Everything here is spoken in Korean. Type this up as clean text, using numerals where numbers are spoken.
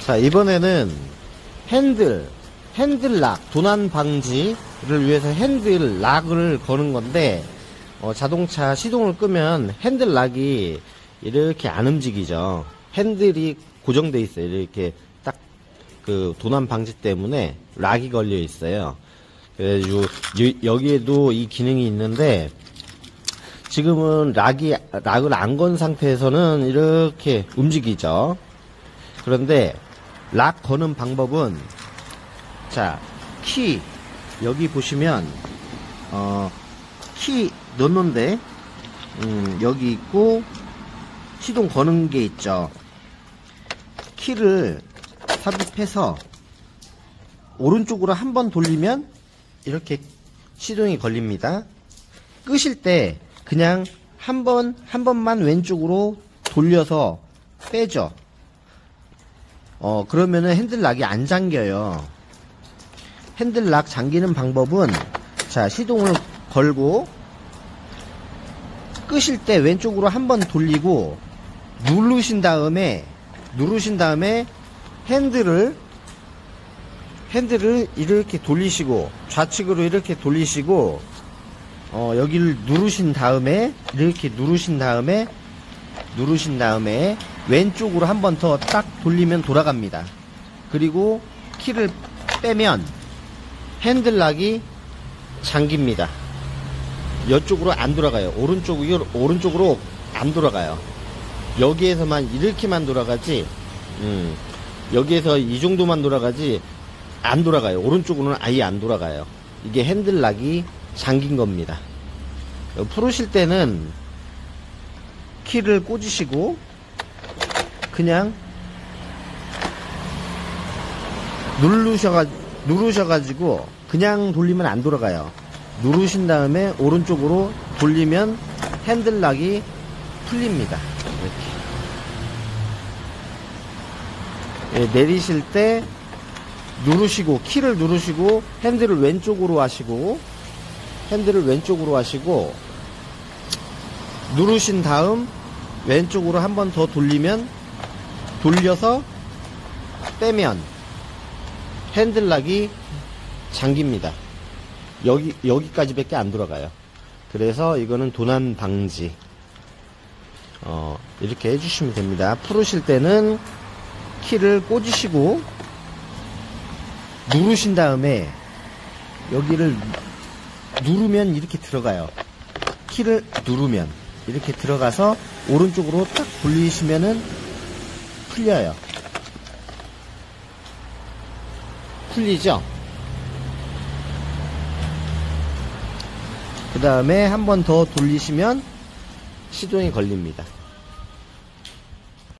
자, 이번에는 핸들락, 도난 방지를 위해서 핸들락을 거는 건데, 자동차 시동을 끄면 핸들락이 이렇게 안 움직이죠. 핸들이 고정돼 있어요. 이렇게 딱 그 도난 방지 때문에 락이 걸려 있어요. 그래가지고 여기에도 이 기능이 있는데, 지금은 락을 안 건 상태에서는 이렇게 움직이죠. 그런데 락 거는 방법은, 자, 키 여기 보시면 키 넣는데 여기 있고 시동 거는 게 있죠. 키를 삽입해서 오른쪽으로 한번 돌리면 이렇게 시동이 걸립니다. 끄실 때 그냥 한 번만 왼쪽으로 돌려서 빼죠. 그러면은 핸들락이 안 잠겨요. 핸들락 잠기는 방법은, 자, 시동을 걸고 끄실 때 왼쪽으로 한번 돌리고 누르신 다음에 핸들을 이렇게 돌리시고, 좌측으로 이렇게 돌리시고, 여기를 누르신 다음에 이렇게 누르신 다음에 왼쪽으로 한번 더 딱 돌리면 돌아갑니다. 그리고 키를 빼면 핸들락이 잠깁니다. 이쪽으로 안 돌아가요. 오른쪽으로 안 돌아가요. 여기에서만 이렇게만 돌아가지, 여기에서 이 정도만 돌아가지 안 돌아가요. 오른쪽으로는 아예 안 돌아가요. 이게 핸들락이 잠긴 겁니다. 풀으실 때는 키를 꽂으시고 그냥 누르셔가지고 그냥 돌리면 안 돌아가요. 누르신 다음에 오른쪽으로 돌리면 핸들락이 풀립니다. 이렇게. 내리실 때 키를 누르시고 핸들을 왼쪽으로 하시고 누르신 다음 왼쪽으로 한 번 더 돌려서 빼면 핸들락이 잠깁니다. 여기까지밖에 안 돌아가요. 그래서 이거는 도난 방지, 이렇게 해주시면 됩니다. 풀으실 때는 키를 꽂으시고 누르신 다음에 여기를 누르면 이렇게 들어가요. 키를 누르면 이렇게 들어가서 오른쪽으로 딱 돌리시면은 풀려요. 풀리죠? 그 다음에 한 번 더 돌리시면 시동이 걸립니다.